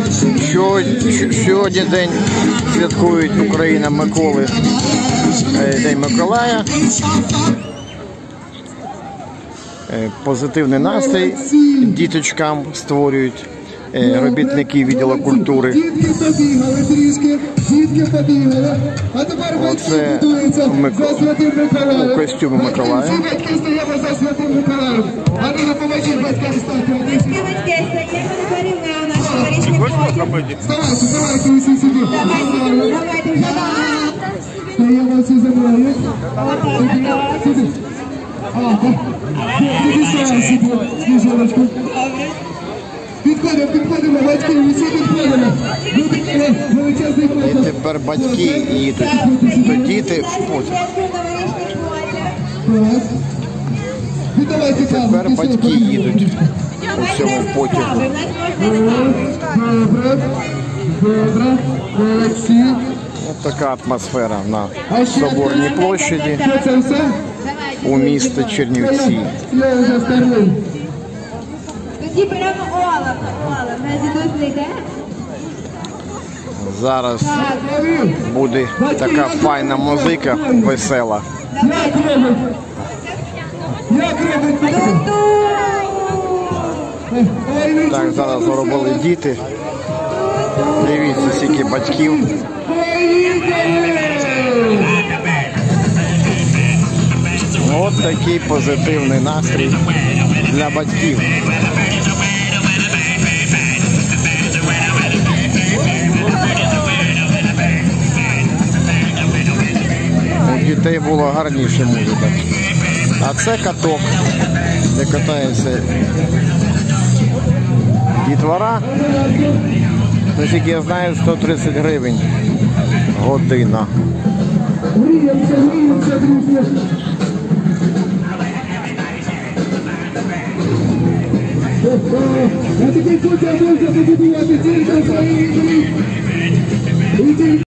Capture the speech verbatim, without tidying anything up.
Сьогодні день святкують Україна Миколи, День Миколая. Позитивний настрій діточкам створюють робітники відділу культури. Оце у костюмі Миколая. Підходимо, підходимо, батьки, усі підходимо. І тепер батьки їдуть, то діти в потяг. Тепер батьки їдуть у цьому потягу. Добре, добре, молодці. Ось така атмосфера на Соборній площаді у місті Чернівці. Я вже старий. Тоді беремо Ола. Ола, в нас дідусь не йде? Зараз буде така файна музика, весела. Як робить? Як робить? Так зараз зробили діти. Дивіться, скільки батьків. Ось такий позитивний настрій для батьків. У дітей було гарніше музика. А це каток, де катається дітвора. Наскільки я знаю, сто тридцять гривень година. Я такий потяг можна побудувати тільки в своїй